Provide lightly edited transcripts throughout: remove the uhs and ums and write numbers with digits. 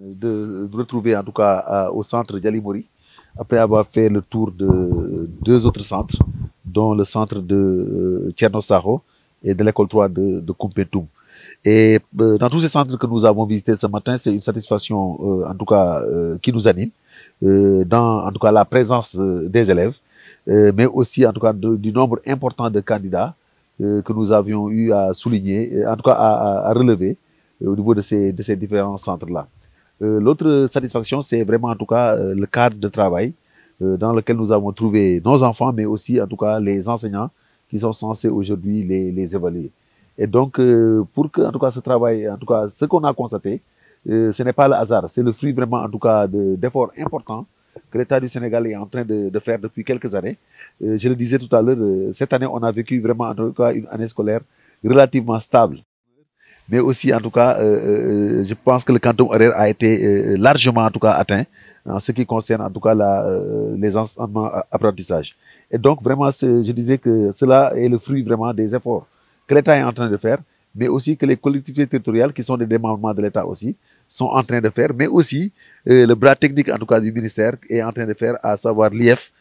de retrouver en tout cas au centre Djalimori, après avoir fait le tour de deux autres centres, dont le centre de Tcherno Saho et de l'école 3 de Kumpetum. Et dans tous ces centres que nous avons visités ce matin, c'est une satisfaction en tout cas qui nous anime, dans en tout cas la présence des élèves, mais aussi en tout cas du nombre important de candidats que nous avions eu à souligner, en tout cas à relever au niveau de ces différents centres-là. L'autre satisfaction, c'est vraiment en tout cas le cadre de travail dans lequel nous avons trouvé nos enfants, mais aussi en tout cas les enseignants qui sont censés aujourd'hui les évaluer. Et donc, pour que en tout cas ce travail, en tout cas ce qu'on a constaté, ce n'est pas le hasard, c'est le fruit vraiment en tout cas d'efforts importants que l'État du Sénégal est en train de faire depuis quelques années. Je le disais tout à l'heure, cette année, on a vécu vraiment en tout cas une année scolaire relativement stable. Mais aussi, en tout cas, je pense que le quantum horaire a été largement, en tout cas, atteint en ce qui concerne, en tout cas, les enseignements apprentissage. Et donc, vraiment, je disais que cela est le fruit vraiment des efforts que l'État est en train de faire, mais aussi que les collectivités territoriales, qui sont des démembrements de l'État aussi, sont en train de faire, mais aussi le bras technique, en tout cas, du ministère est en train de faire, à savoir l'IF,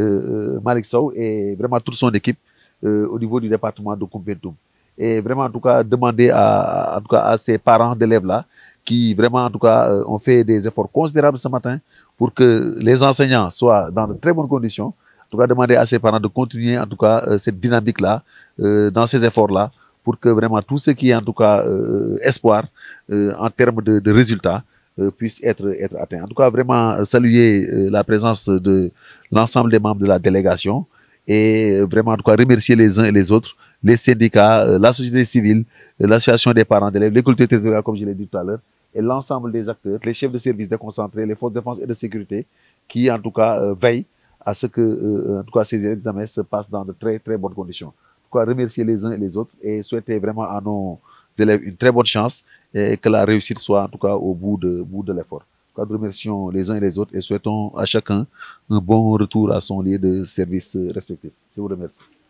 Malik Sow et vraiment toute son équipe au niveau du département de Koumpentoum. Et vraiment, en tout cas, demander en tout cas, à ces parents d'élèves-là qui vraiment, en tout cas, ont fait des efforts considérables ce matin pour que les enseignants soient dans de très bonnes conditions. En tout cas, demander à ces parents de continuer, en tout cas, cette dynamique-là, dans ces efforts-là, pour que vraiment tout ce qui est, en tout cas, espoir en termes de résultats puisse être atteint. En tout cas, vraiment saluer la présence de l'ensemble des membres de la délégation et vraiment, en tout cas, remercier les uns et les autres, les syndicats, la société civile, l'association des parents d'élèves, les collectivités territoriales, comme je l'ai dit tout à l'heure, et l'ensemble des acteurs, les chefs de service déconcentrés, les forces de défense et de sécurité, qui, en tout cas, veillent à ce que, en tout cas, ces examens se passent dans de très, très bonnes conditions. En tout cas, remercier les uns et les autres et souhaiter vraiment à nos élèves une très bonne chance et que la réussite soit, en tout cas, au bout de l'effort. En tout cas, remercions les uns et les autres et souhaitons à chacun un bon retour à son lieu de service respectif. Je vous remercie.